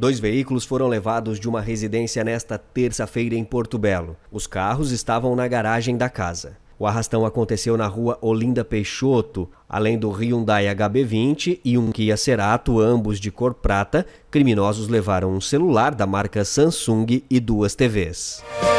2 veículos foram levados de uma residência nesta terça-feira em Porto Belo. Os carros estavam na garagem da casa. O arrastão aconteceu na rua Olinda Peixoto, além do Hyundai HB20 e um Kia Cerato, ambos de cor prata. Criminosos levaram um celular da marca Samsung e 2 TVs.